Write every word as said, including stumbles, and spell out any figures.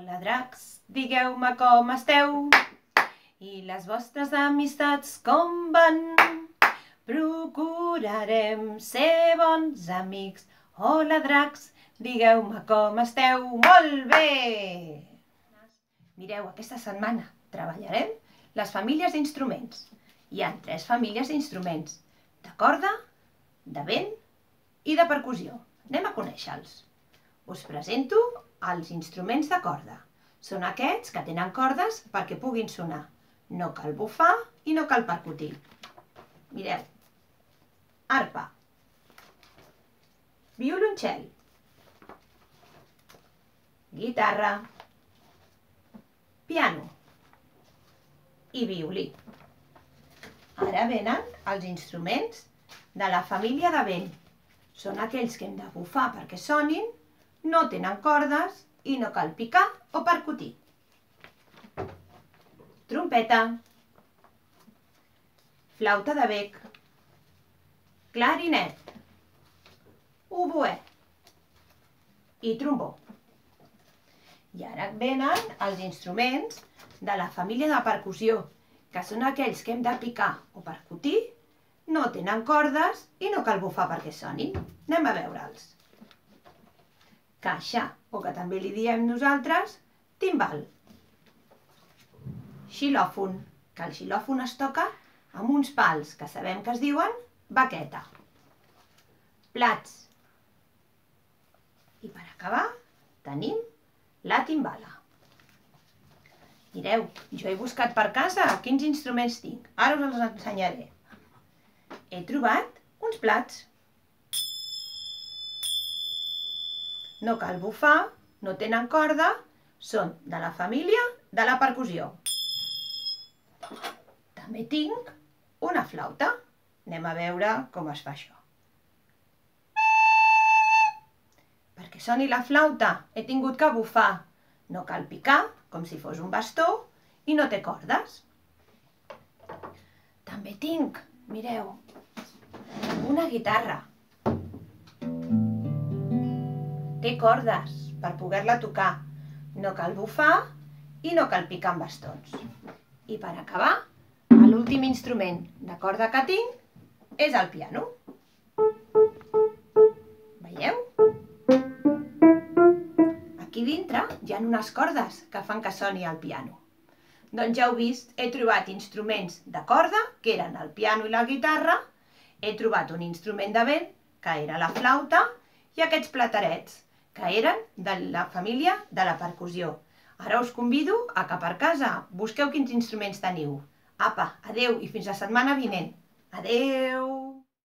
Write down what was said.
Hola, dracs, digueu-me com esteu i les vostres amistats com van. Procurarem ser bons amics. Hola, dracs, digueu-me com esteu. Molt bé! Mireu, aquesta setmana treballarem les famílies d'instruments. Hi ha tres famílies d'instruments: de corda, de vent i de percussió. Anem a conèixer-los. Us presento els instruments de corda. Són aquests que tenen cordes perquè puguin sonar. No cal bufar i no cal percutir. Mireu. Arpa. Violoncel. Guitarra. Piano. I violí. Ara venen els instruments de la família de vent. Són aquells que hem de bufar perquè sonin, no tenen cordes i no cal picar o percutir. Trompeta. Flauta de bec. Clarinet. Oboè. I trombó. I ara venen els instruments de la família de percussió, que són aquells que hem de picar o percutir, no tenen cordes i no cal bufar perquè sonin. Anem a veure'ls. Caixa, o que també li diem nosaltres, timbal. Xilòfon, que el xilòfon es toca amb uns pals que sabem que es diuen baqueta. Plats. I per acabar tenim la timbala. Mireu, jo he buscat per casa quins instruments tinc. Ara us els ensenyaré. He trobat uns plats. No cal bufar, no tenen corda, són de la família de la percussió. També tinc una flauta. Anem a veure com es fa això. Perquè soni la flauta he tingut que bufar. No cal picar, com si fos un bastó, i no té cordes. També tinc, mireu, una guitarra. Té cordes per poder-la tocar. No cal bufar i no cal picar amb bastons. I per acabar, l'últim instrument de corda que tinc és el piano. Veieu? Aquí dintre hi ha unes cordes que fan que soni el piano. Doncs ja heu vist, he trobat instruments de corda, que eren el piano i la guitarra, he trobat un instrument de vent, que era la flauta, i aquests platerets, que eren de la família de la percussió. Ara us convido a que per casa busqueu quins instruments teniu. Apa, adeu i fins la setmana vinent. Adeu!